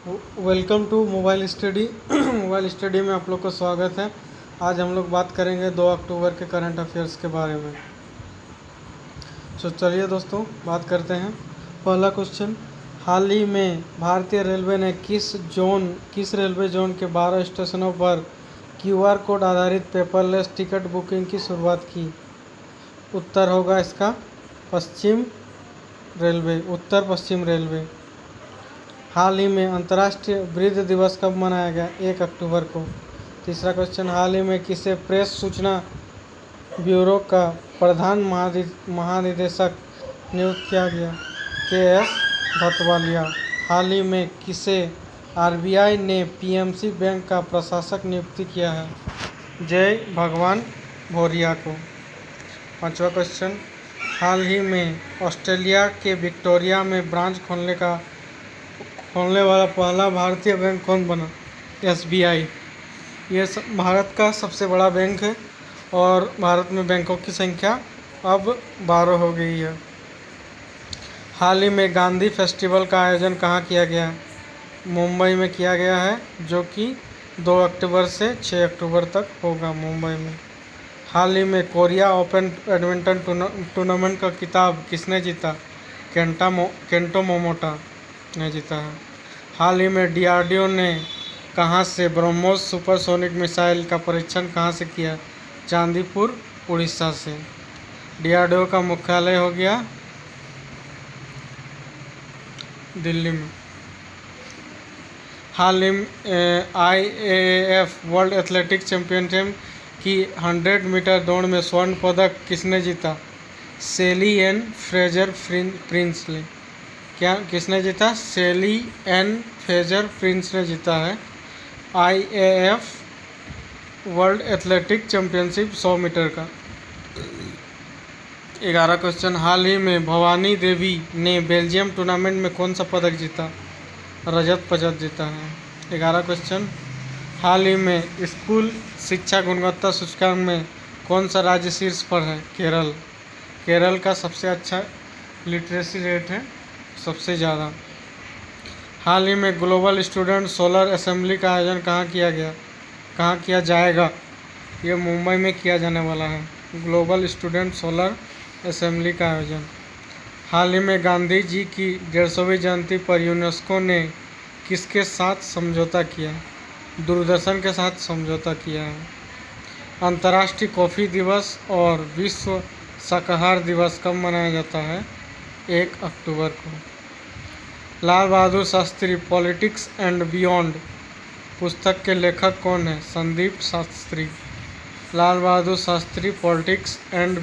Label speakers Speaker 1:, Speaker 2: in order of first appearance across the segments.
Speaker 1: Welcome to mobile study. Mobile study में आप लोग का स्वागत है। आज हम लोग बात करेंगे 2 अक्टूबर के करंट अफेयर्स के बारे में। तो चलिए दोस्तों बात करते हैं। पहला क्वेश्चन, हाल ही में भारतीय रेलवे ने किस रेलवे जोन के 12 स्टेशनों पर QR कोड आधारित पेपरलेस टिकट बुकिंग की शुरुआत की? उत्तर होगा इसका उत्तर पश्चिम रेलवे। हाल ही में अंतर्राष्ट्रीय वृद्ध दिवस कब मनाया गया? 1 अक्टूबर को। तीसरा क्वेश्चन, हाल ही में किसे प्रेस सूचना ब्यूरो का प्रधान महानिदेशक नियुक्त किया गया? KS भतवालिया। हाल ही में किसे RBI ने PMC बैंक का प्रशासक नियुक्त किया है? जय भगवान भौरिया को। पांचवा क्वेश्चन, हाल ही में ऑस्ट्रेलिया के विक्टोरिया में ब्रांच खोलने वाला पहला भारतीय बैंक कौन बना? SBI। ये भारत का सबसे बड़ा बैंक है और भारत में बैंकों की संख्या अब 12 हो गई है। हाल ही में गांधी फेस्टिवल का आयोजन कहाँ किया गया? मुंबई में किया गया है, जो कि 2 अक्टूबर से 6 अक्टूबर तक होगा मुंबई में। हाल ही में कोरिया ओपन बैडमिंटन टूर्नामेंट का खिताब किसने जीता? केंटो मोमोटा ने जीता है। हाल ही में DRDO ने कहाँ से ब्रह्मोस सुपरसोनिक मिसाइल का परीक्षण कहाँ से किया? चांदीपुर, उड़ीसा से। DRDO का मुख्यालय हो गया दिल्ली में। हाल ही में IAAF वर्ल्ड एथलेटिक्स चैंपियनशिप की 100 मीटर दौड़ में स्वर्ण पदक किसने जीता? सेली एन फ्रेजर प्रिंसले। क्या किसने जीता? सेली एन फ्रेजर प्रिंस ने जीता है IAAF world athletic championship 100 meter का। 11 क्वेश्चन, हाल ही में भवानी देवी ने बेल्जियम टूर्नामेंट में कौन सा पदक जीता? रजत पदक जीता है। 11 क्वेश्चन, हाल ही में स्कूल शिक्षा गुणवत्ता सूचकांक में कौन सा राज्य शीर्ष पर है? केरल। केरल का सबसे अच्छा लिटरेसी रेट है, सबसे ज़्यादा। हाल ही में ग्लोबल स्टूडेंट सोलर असेंबली का आयोजन कहाँ किया जाएगा? ये मुंबई में किया जाने वाला है, ग्लोबल स्टूडेंट सोलर असेंबली का आयोजन। हाल ही में गांधी जी की 150वीं जयंती पर यूनेस्को ने किसके साथ समझौता किया? दूरदर्शन के साथ समझौता किया है। अंतर्राष्ट्रीय कॉफ़ी दिवस और विश्व शाकाहार दिवस कब मनाया जाता है? 1 अक्टूबर को। Lal Bahadur Shastri politics and beyond पुस्तक के लेखक कौन है? Sandeep Shastri. Lal Bahadur Shastri politics and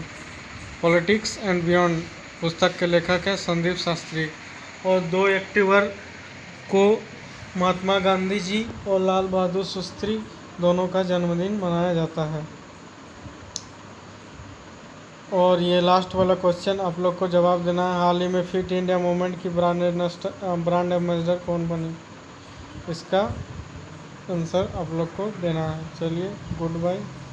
Speaker 1: beyond पुस्तक के लेखक है संदीप शास्त्री। और 2 अक्टूबर को महात्मा गांधी जी और लाल बहादुर शास्त्री दोनों का जन्मदिन मनाया जाता है। और ये लास्ट वाला क्वेश्चन आप लोग को जवाब देना है। हाल ही में फिट इंडिया मूवमेंट की ब्रांड एम्बेसडर कौन बनी? इसका आंसर आप लोग को देना है। चलिए, गुड बाय।